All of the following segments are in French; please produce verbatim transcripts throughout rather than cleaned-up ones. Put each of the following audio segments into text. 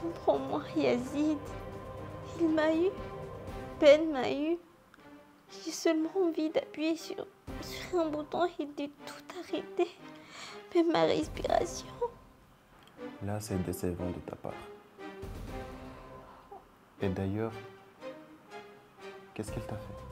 Comprends-moi, Yazid. Il m'a eu. Ben m'a eu. J'ai seulement envie d'appuyer sur, sur un bouton et de tout arrêter. Même ma respiration. Là, c'est décevant de ta part. Et d'ailleurs, qu'est-ce qu'il t'a fait?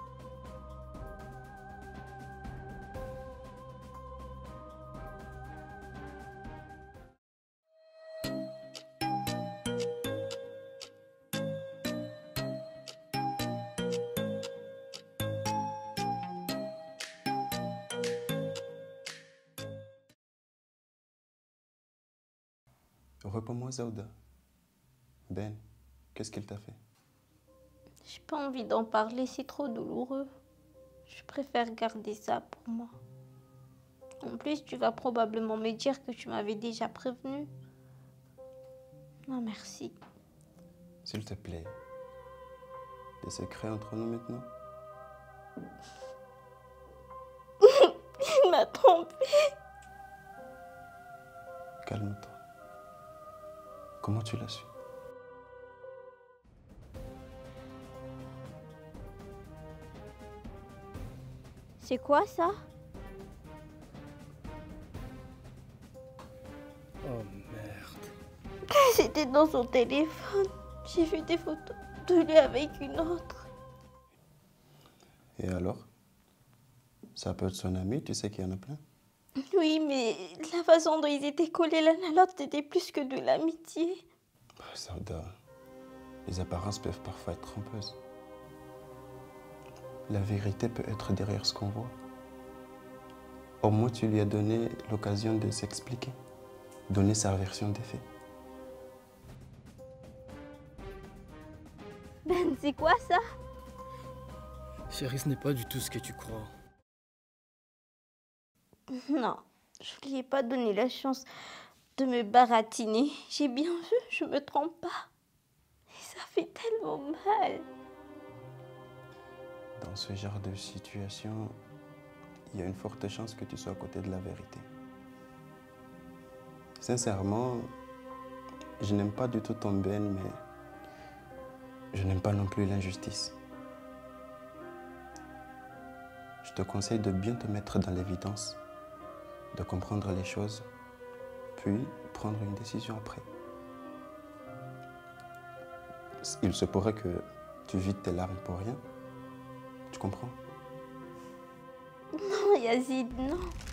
Réponds-moi, Zaouda. Ben, qu'est-ce qu'il t'a fait? J'ai pas envie d'en parler, c'est trop douloureux. Je préfère garder ça pour moi. En plus, tu vas probablement me dire que tu m'avais déjà prévenu. Non, merci. S'il te plaît, des secrets entre nous maintenant? Il m'a trompée. Calme-toi. Comment tu l'as su? C'est quoi ça? Oh merde. C'était dans son téléphone. J'ai vu des photos de lui avec une autre. Et alors? Ça peut être son ami, tu sais qu'il y en a plein. Oui, mais la façon dont ils étaient collés l'un à l'autre, c'était plus que de l'amitié. Bah, Zaouda, les apparences peuvent parfois être trompeuses. La vérité peut être derrière ce qu'on voit. Au moins, tu lui as donné l'occasion de s'expliquer, donner sa version des faits. Ben, c'est quoi ça? Chérie, ce n'est pas du tout ce que tu crois. Non, je lui ai pas donné la chance de me baratiner. J'ai bien vu, je me trompe pas. Et ça fait tellement mal. Dans ce genre de situation, il y a une forte chance que tu sois à côté de la vérité. Sincèrement, je n'aime pas du tout ton Ben, mais je n'aime pas non plus l'injustice. Je te conseille de bien te mettre dans l'évidence, de comprendre les choses, puis prendre une décision après. Il se pourrait que tu vides tes larmes pour rien. Tu comprends? Non, Yazid, non.